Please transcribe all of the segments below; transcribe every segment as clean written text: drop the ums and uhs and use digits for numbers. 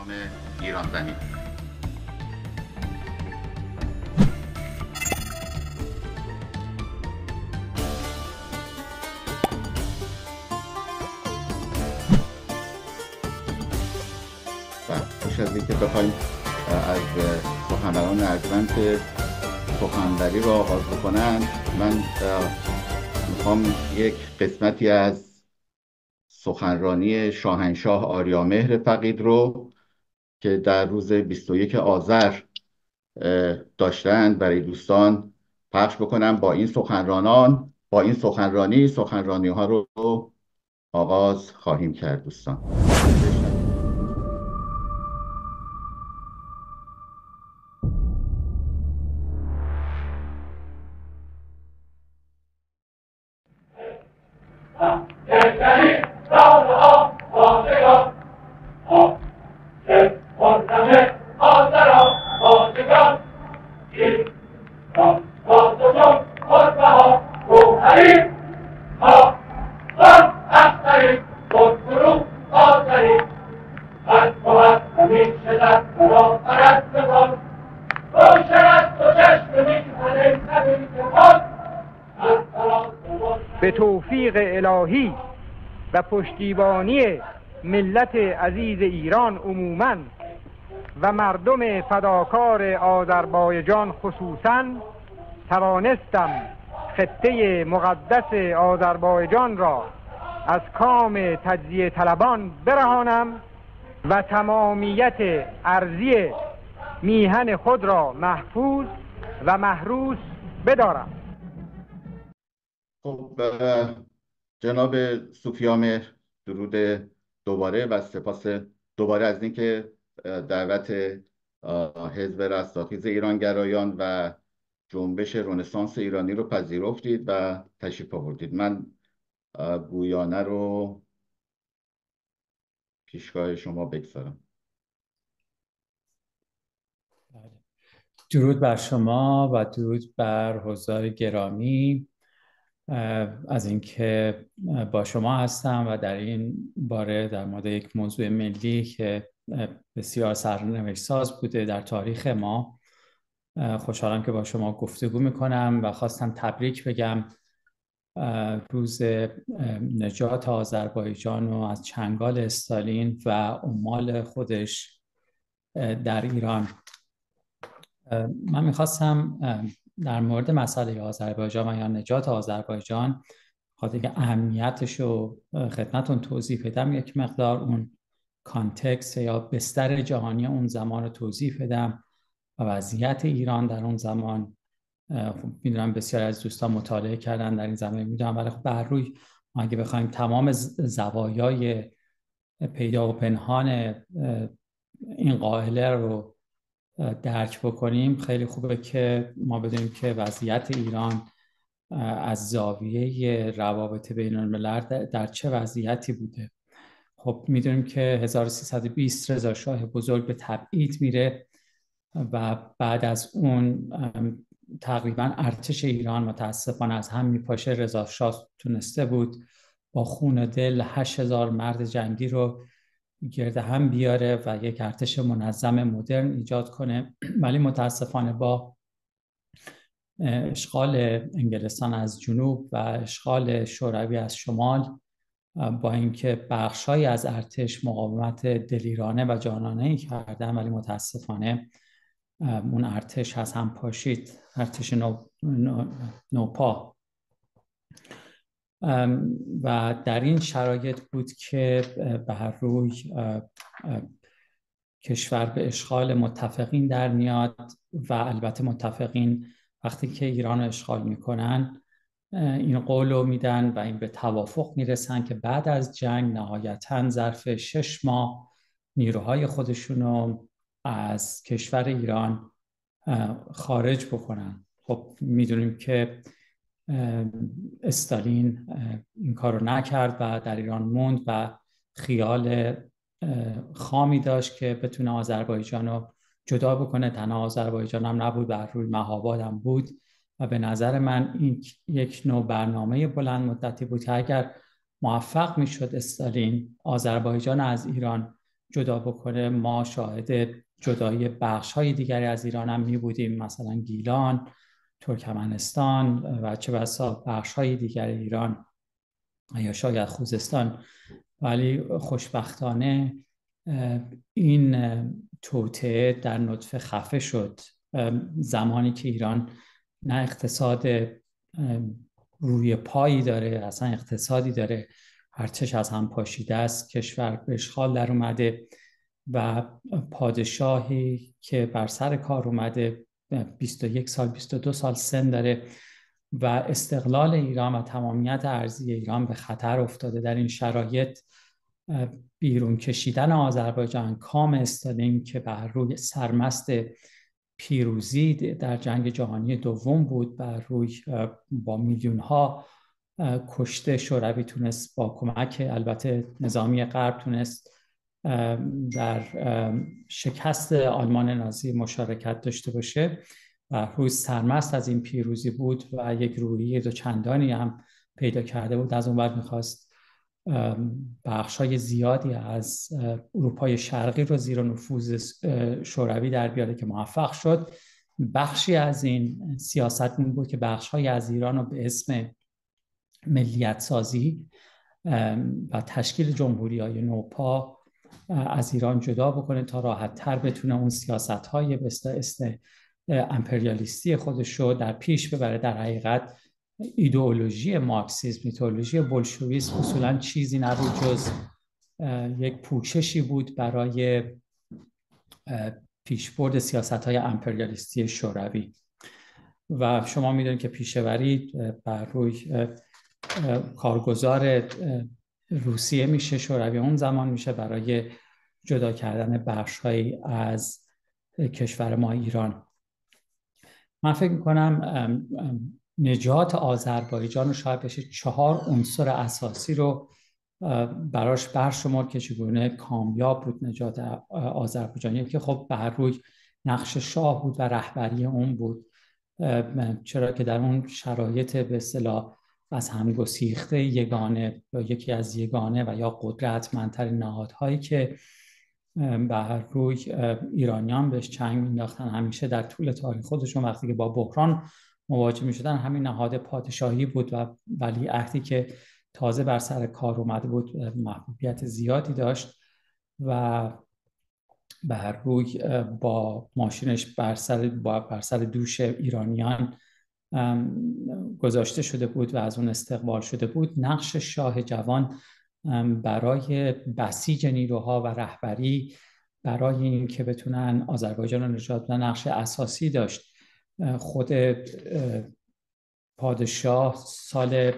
ایران زمین. پیش از اینکه بخوایم از سخنوران ارجمند سخنوری را آغاز بکنند، من میخوام یک قسمتی از سخنرانی شاهنشاه آریامهر فقید رو که در روز 21 آذر داشتند برای دوستان پخش بکنم. با این سخنرانی ها رو آغاز خواهیم کرد دوستان. به توفیق الهی و پشتیبانی ملت عزیز ایران عموماً و مردم فداکار آذربایجان خصوصاً توانستم خطه مقدس آذربایجان را از کام تجزیه طلبان برهانم و تمامیت ارضی میهن خود را محفوظ و محروس بدارم. خب جناب صوفیامهر، درود دوباره و سپاس دوباره از اینکه دعوت حزب رستاخیز ایرانگرایان و جنبش رنسانس ایرانی رو پذیرفتید و تشریف آوردید. من گویانه رو پیشگاه شما بگذارم. درود بر شما و درود بر حضار گرامی از اینکه با شما هستم و در این باره در مورد یک موضوع ملی که بسیار سرنوشت ساز بوده در تاریخ ما خوشحالم که با شما گفتگو میکنم و خواستم تبریک بگم روز نجات آذربایجان و از چنگال استالین و عمال خودش در ایران. من میخواستم در مورد مسئله آذربایجان و یا نجات آذربایجان خاطر که اهمیتش رو خدمتون توضیح بدم، یک مقدار اون کانتکست یا بستر جهانی اون زمان رو توضیح بدم و وضعیت ایران در اون زمان. میدونم بسیار از دوستان مطالعه کردن در این زمینه، میدونم، ولی خب بر روی ما اگه بخوایم تمام زوایای پیدا و پنهان این قائله رو درک بکنیم، خیلی خوبه که ما بدونیم که وضعیت ایران از زاویه روابط بین الملل در چه وضعیتی بوده. خب میدونیم که 1320 رضا شاه بزرگ به تبعید میره و بعد از اون تقریبا ارتش ایران متاسفانه از هم میپاشه. رضا شاه تونسته بود با خون دل 8000 مرد جنگی رو گرد هم بیاره و یک ارتش منظم مدرن ایجاد کنه، ولی متاسفانه با اشغال انگلستان از جنوب و اشغال شوروی از شمال، با اینکه بخش‌هایی از ارتش مقاومت دلیرانه و جانانه‌ای کردن، ولی متاسفانه اون ارتش از هم پاشید، ارتش نوپا. و در این شرایط بود که به هر روی کشور به اشغال متفقین در میاد و البته متفقین وقتی که ایران رو اشغال میکنن این قول رو میدن و این به توافق میرسن که بعد از جنگ نهایتاً ظرف 6 ماه نیروهای خودشون رو از کشور ایران خارج بکنن. خب میدونیم که استالین این کار رو نکرد و در ایران موند و خیال خامی داشت که بتونه آذربایجان رو جدا بکنه. تنها آذربایجان هم نبود، بر روی مهاباد هم بود و به نظر من این یک نوع برنامه بلند مدتی بود که اگر موفق میشد استالین آذربایجان از ایران جدا بکنه. ما شاهد جدایی بخش‌های دیگری از ایران هم می بودیم، مثلا گیلان، ترکمنستان و چه بسا بخش‌های دیگر ایران یا شاید خوزستان. ولی خوشبختانه این توطئه در نطفه خفه شد زمانی که ایران نه اقتصاد روی پایی داره، اصلا اقتصادی داره، ارتش از هم پاشیده است، کشور به اشغال در اومده و پادشاهی که بر سر کار اومده 21 سال 22 سال سن داره و استقلال ایران و تمامیت ارضی ایران به خطر افتاده. در این شرایط بیرون کشیدن آذربایجان، کام استالین که بر روی سرمست پیروزی در جنگ جهانی دوم بود، بر روی با میلیون ها کشته شوروی تونست با کمک البته نظامی غرب تونست در شکست آلمان نازی مشارکت داشته باشه و روی سرمست از این پیروزی بود و یک روحیه دوچندانی هم پیدا کرده بود. از اون ور میخواست بخشای زیادی از اروپای شرقی رو زیر نفوذ شوروی در بیاره که موفق شد. بخشی از این سیاست این بود که بخشای از ایران رو به اسم ملیت سازی و تشکیل جمهوری‌های نوپا از ایران جدا بکنه تا راحت تر بتونه اون سیاست‌های به امپریالیستی خودش رو در پیش ببره. در حقیقت ایدئولوژی مارکسیسم، ایدئولوژی بولشویسم اصولاً چیزی نبود جز یک پوششی بود برای پیشبرد سیاست‌های امپریالیستی شوروی. و شما می‌دونید که پیشه‌وری بر روی کارگزار روسیه میشه، شوروی اون زمان میشه، برای جدا کردن بخش‌هایی از کشور ما ایران. من فکر می‌کنم نجات آذربایجان رو شاید بشه 4 عنصر اساسی رو براش برشمرد که چگونه کامیاب بود نجات آذربایجان. یکی خب بر روی نقش شاه بود و رهبری اون بود، چرا که در اون شرایط به اصطلاح از هم گسیخته یگانه یا یکی از یگانه و یا قدرتمندترین نهادهایی که بر روی ایرانیان بهش چنگ مینداختن همیشه در طول تاریخ خودشون وقتی که با بحران مواجه میشدن همین نهاد پادشاهی بود و ولیعهدی که تازه بر سر کار اومده بود محبوبیت زیادی داشت و بر روی با ماشینش بر سر دوش ایرانیان گذاشته شده بود و از اون استقبال شده بود. نقش شاه جوان برای بسیج نیروها و رهبری برای این که بتونن آذربایجان رو نجات بدن نقش اساسی داشت. خود پادشاه سال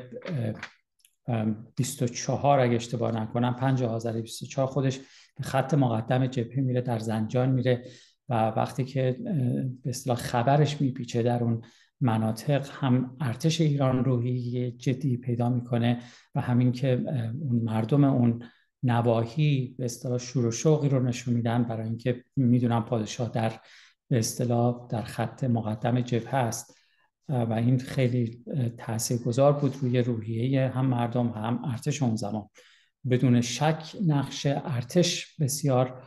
24 اگه اشتباه نکنم 5 آذر 24 خودش به خط مقدم جبهه میره، در زنجان میره و وقتی که به اصطلاح خبرش میپیچه در اون مناطق هم ارتش ایران روحی جدی پیدا میکنه و همین که اون مردم اون نواحی به اصطلاح شور و شوقی رو نشون میدن برای اینکه میدونن پادشاه در به اصطلاح در خط مقدم جبهه است و این خیلی تاثیرگذار بود روی روحیه هم مردم هم ارتش اون زمان. بدون شک نقش ارتش بسیار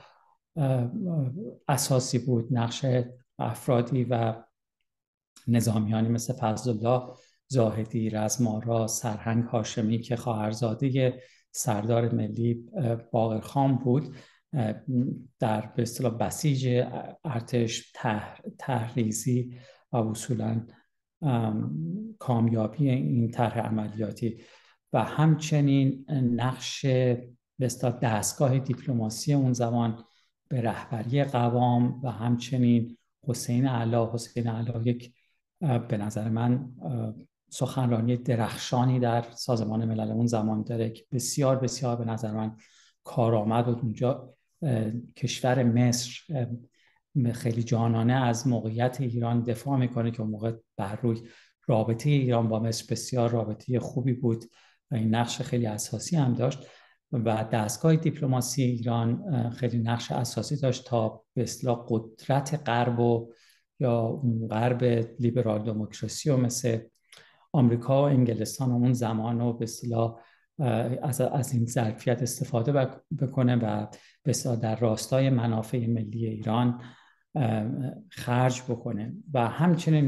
اساسی بود، نقش افرادی و نظامیانی مثل فضلالله زاهدی، رزم آرا، سرهنگ هاشمی که خواهرزاده سردار ملی باقرخان بود در به اصطلاح بسیج ارتش، تحریزی و اصولاً کامیابی این طرح عملیاتی و همچنین نقش به اصطلاح دستگاه دیپلماسی اون زمان به رهبری قوام و همچنین حسین علا یک به نظر من سخنرانی درخشانی در سازمان ملل اون زمان داره که بسیار بسیار به نظر من کارآمد بود. اونجا کشور مصر خیلی جانانه از موقعیت ایران دفاع میکنه که اون موقع بر روی رابطه ایران با مصر بسیار رابطه خوبی بود و این نقش خیلی اساسی هم داشت و دستگاه دیپلماسی ایران خیلی نقش اساسی داشت تا به اصطلاح قدرت غرب و یا غرب لیبرال دموکراسی و مثل آمریکا و انگلستان و اون زمان رو به اصطلاح از این ظرفیت استفاده بکنه و بسیار در راستای منافع ملی ایران خرج بکنه. و همچنین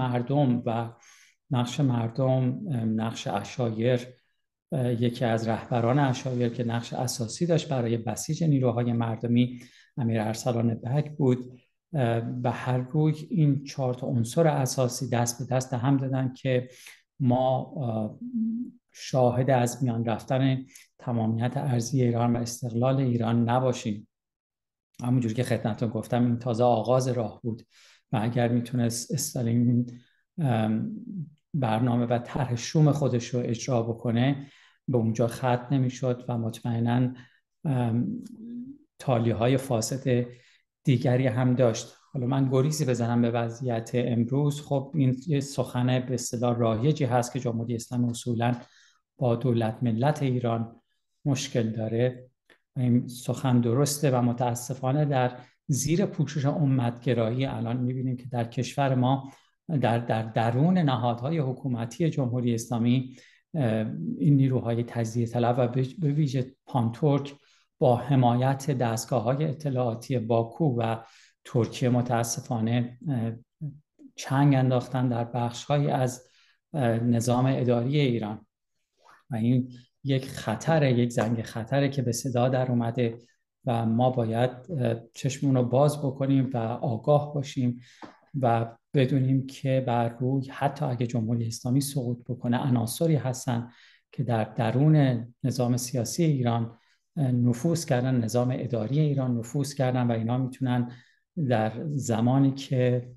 نقش عشایر، یکی از رهبران عشایر که نقش اساسی داشت برای بسیج نیروهای مردمی، امیر ارسلان بک بود. و هر روی این 4 عنصر اساسی دست به دست هم دادن که ما شاهد از میان رفتن تمامیت ارضی ایران و استقلال ایران نباشیم. همونجوری که خدمتتون گفتم این تازه آغاز راه بود و اگر میتونست استالین برنامه و طرح شوم خودش رو اجرا بکنه به اونجا ختم نمیشد و مطمئناً تالیه‌های فاسد دیگری هم داشت. حالا من گریزی بزنم به وضعیت امروز. خب این یه سخن به اصطلاح رایجی هست که جمهوری اسلامی اصولاً با دولت ملت ایران مشکل داره. این سخن درسته و متاسفانه در زیر پوشش امتگرایی الان می‌بینیم که در کشور ما در درون نهادهای حکومتی جمهوری اسلامی این نیروهای تجزیه طلب و به ویژه پانتورک با حمایت دستگاه‌های اطلاعاتی باکو و ترکیه متاسفانه چنگ انداختن در بخش‌هایی از نظام اداری ایران و این یک زنگ خطره که به صدا در اومده و ما باید چشمون رو باز بکنیم و آگاه باشیم و بدونیم که بر روی حتی اگه جمهوری اسلامی سقوط بکنه عناصری هستن که در درون نظام سیاسی ایران نفوذ کردن، نظام اداری ایران نفوذ کردن و اینا میتونن در زمانی که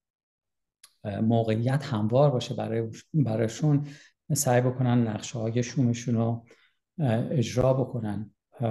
موقعیت هموار باشه برایشون سعی بکنن نقشه‌های شومشون رو اجرا بکنن.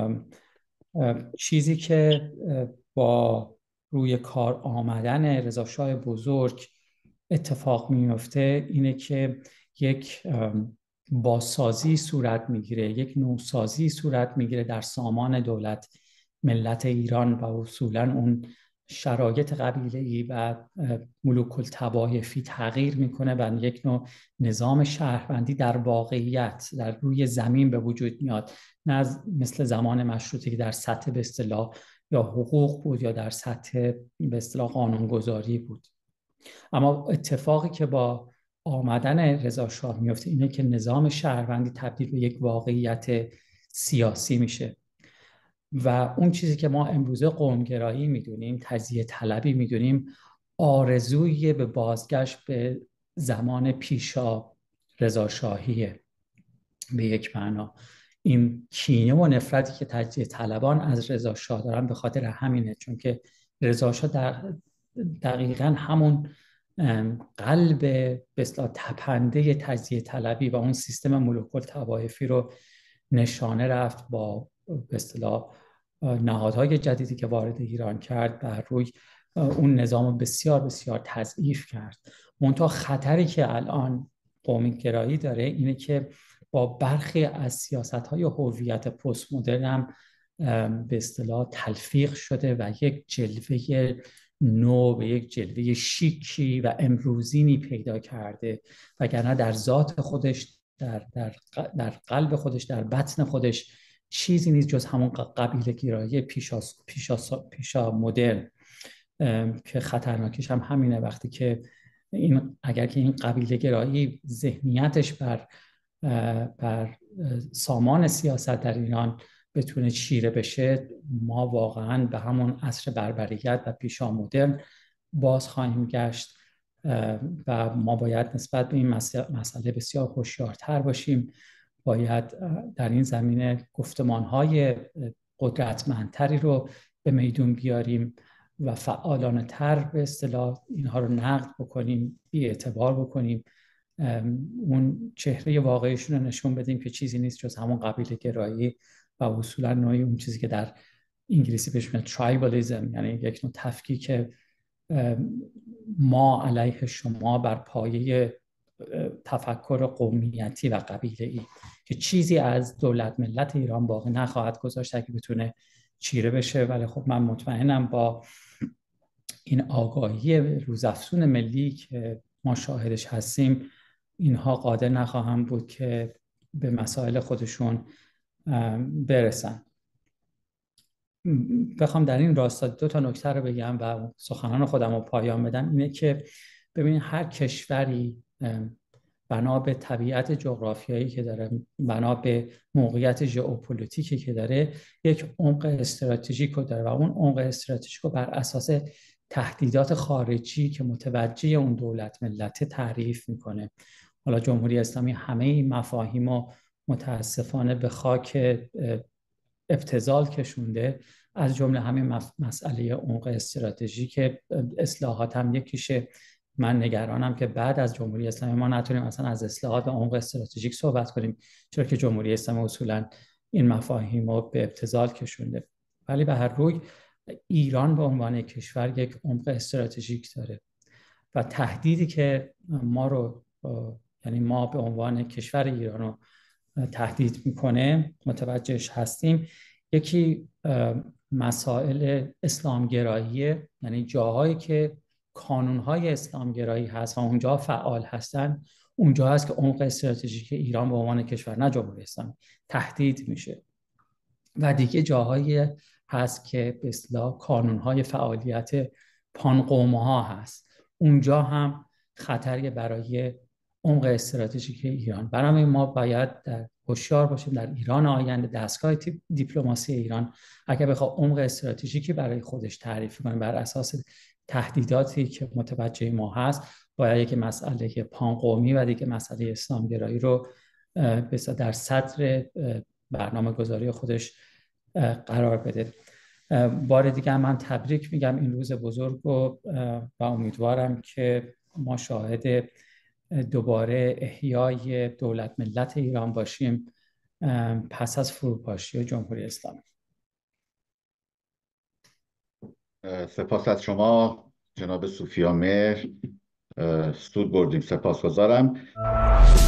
چیزی که با روی کار آمدن رضا شاه بزرگ اتفاق میفته اینه که یک بازسازی صورت میگیره، یک نوسازی صورت میگیره در سامان دولت ملت ایران و اصولاً اون شرایط قبیله‌ای و ملوک الطوایفی تغییر میکنه و یک نوع نظام شهروندی در واقعیت در روی زمین به وجود میاد، نه مثل زمان مشروطه که در سطح به اصطلاح یا حقوق بود یا در سطح به اصطلاح قانونگذاری بود. اما اتفاقی که با آمدن رضا شاه میفته اینه که نظام شهروندی تبدیل به یک واقعیت سیاسی میشه و اون چیزی که ما امروزه قومگرایی میدونیم، تجزیه طلبی میدونیم، آرزوی به بازگشت به زمان پیشا رضا شاهیه. به یک معنا این کینه و نفرتی که تجزیه طلبان از رضا شاه دارن به خاطر همینه، چون که رضا شاه دقیقاً همون قلب به اصطلاح تپنده تجزیه طلبی و اون سیستم ملوک الطوایفی رو نشانه رفت با به اصطلاح نهادهای جدیدی که وارد ایران کرد بر روی اون نظام بسیار بسیار تضعیف کرد. منتها خطری که الان قومی‌گرایی داره اینه که با برخی از سیاست‌های هویت پست مدرن هم به اصطلاح تلفیق شده و یک جلوه نو به یک جلوه شیکی و امروزینی پیدا کرده، وگرنه در ذات خودش در قلب خودش در بطن خودش چیزی نیست جز همون قبیله گرایی پیشا مدرن که خطرناکش هم همینه. وقتی که اگر که این قبیله گرایی ذهنیتش بر سامان سیاست در ایران بتونه چیره بشه، ما واقعا به همون عصر بربریت و پیشا مدرن باز خواهیم گشت و ما باید نسبت به این مسئله بسیار هوشیارتر باشیم. باید در این زمینه گفتمان‌های قدرتمندتری رو به میدون بیاریم و فعالانه تر به اصطلاح اینها رو نقد بکنیم، بی‌اعتبار بکنیم، اون چهره واقعیشون رو نشون بدیم که چیزی نیست جز همون قبیله گرایی و اصولا نوعی اون چیزی که در انگلیسی بهش میگن ترایبالیسم، یعنی یک نوع تفکیک ما علیه شما بر پایه تفکر قومیتی و قبیله‌ای که چیزی از دولت ملت ایران باقی نخواهد گذاشت اگه بتونه چیره بشه. ولی خب من مطمئنم با این آگاهی روزافزون ملی که ما شاهدش هستیم، اینها قادر نخواهم بود که به مسائل خودشون برسن. بخوام در این راستا 2 نکته رو بگم و سخنان خودم رو پایان بدم، اینه که ببینید هر کشوری بنا به طبیعت جغرافیایی که داره، بنا به موقعیت ژئوپلیتیکی که داره، یک عمق استراتژیک رو داره و اون عمق استراتژیک رو بر اساس تهدیدات خارجی که متوجه اون دولت ملت تعریف میکنه. حالا جمهوری اسلامی همه این مفاهیم رو متاسفانه به خاک ابتذال کشونده، از جمله همین مسئله عمق استراتژیک. اصلاحات هم یکیشه. من نگرانم که بعد از جمهوری اسلامی ما نتونیم اصلا از اصلاحات و عمق استراتژیک صحبت کنیم، چرا که جمهوری اسلامی اصولا این مفاهیم رو به ابتذال کشونده. ولی به هر روی ایران به عنوان کشور یک عمق استراتژیک داره و تهدیدی که ما رو، یعنی ما به عنوان کشور ایران رو تهدید میکنه متوجهش هستیم. یکی مسائل اسلامگرایی، یعنی جاهایی که کانونهای اسلامگرایی هست و اونجا فعال هستن، اونجا هست که عمق استراتژیک ایران به عنوان کشور، نه جمهوری اسلامی، تهدید میشه. و دیگه جاهایی هست که به اصطلاح کانونهای فعالیت پانقومها هست، اونجا هم خطری برای عمق استراتژیک ایران. برای ما باید در هوشیار باشیم در ایران آینده، دستگاه دیپلماسی ایران اگر بخواد عمق استراتژیکی برای خودش تعریف کنه بر اساس تهدیداتی که متوجه ما هست، باید یک مسئله پانقومی و دیگه مسئله اسلامگرایی رو در صدر برنامه‌گذاری خودش قرار بده. بار دیگه من تبریک میگم این روز بزرگ رو و امیدوارم که ما شاهد دوباره احیای دولت ملت ایران باشیم پس از فروپاشی جمهوری اسلامی. سپاس از شما جناب صوفیامهر، سود بردیم. سپاسگزارم.